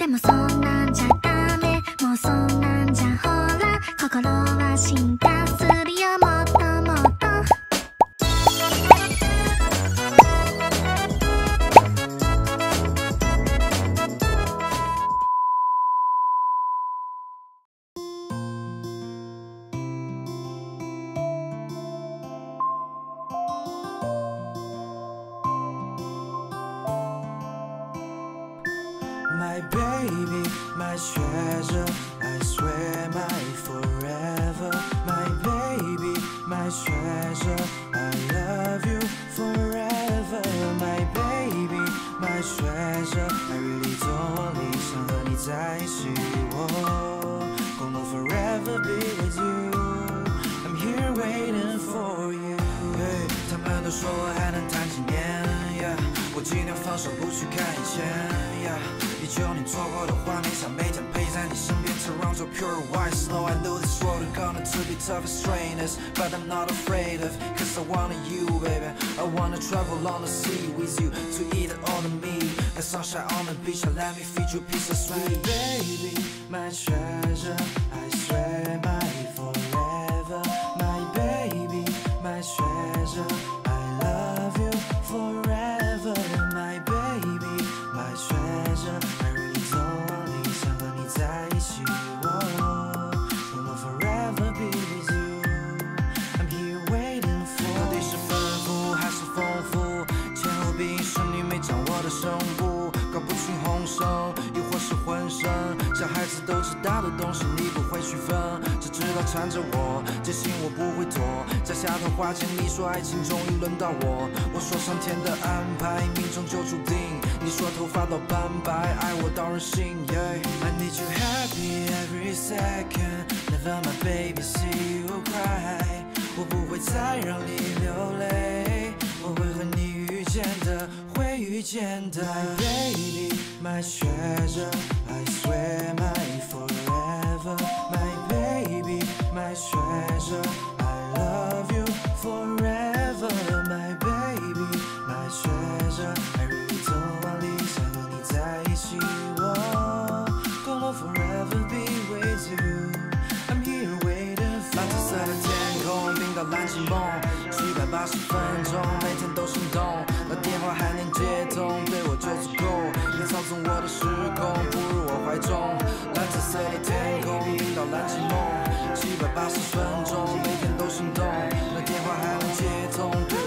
でもそんなんじゃダメ、もうそんなんじゃほら心は進化するよもっともっと。 My baby, my treasure, I swear my forever. My baby, my treasure, I love you forever. My baby, my treasure, I really don't want 想和你在一起，我gonna forever be with you. I'm here waiting for you. Hey, 他们都说我还能谈几年 ，Yeah， 我尽量放手不去看以前 ，Yeah。19年错过的画面，想每天陪在你身边，Toronto pure white snow. I know this road is gonna be tough and strenuous, but I'm not afraid of, cause I wanted you, baby. I wanna travel on the sea with you, to eat all the meat. The sunshine on the beach, let me feed you a piece of sweet. Baby, my treasure, I swear my forever. My baby, my treasure, I love you forever. My baby, my treasure, I really don't want 想和你在一起，我will forever be with you. I'm here waiting for. 到底是丰富还是丰富？前后鼻音是你没掌握的声部，搞不清红声，亦或是混声。小孩子都知道的东西，你不会区分，只知道缠着我，坚信我不会躲。在下头花前，你说爱情终于轮到我，我说上天的安排，命中就注定。你说头发都斑白，爱我当然信。Yeah, I need you happy every second. Never my baby see you cry. 我不会再让你流泪，我会和你遇见的，会遇见的。My baby, my treasure, I swear my forever. My baby, my treasure, I love you forever. My baby, my treasure, I really don't want 想和你在一起，我gonna forever be with you. I'm here waiting for. 蓝紫色的天空，冰到蓝寂梦，780分钟，每天都心动。那电话还能接通，对我就足够。你操纵我的时空，步入我怀中。蓝紫色的天空，冰到蓝寂梦，780分钟，每天都心动。那电话还能接通，对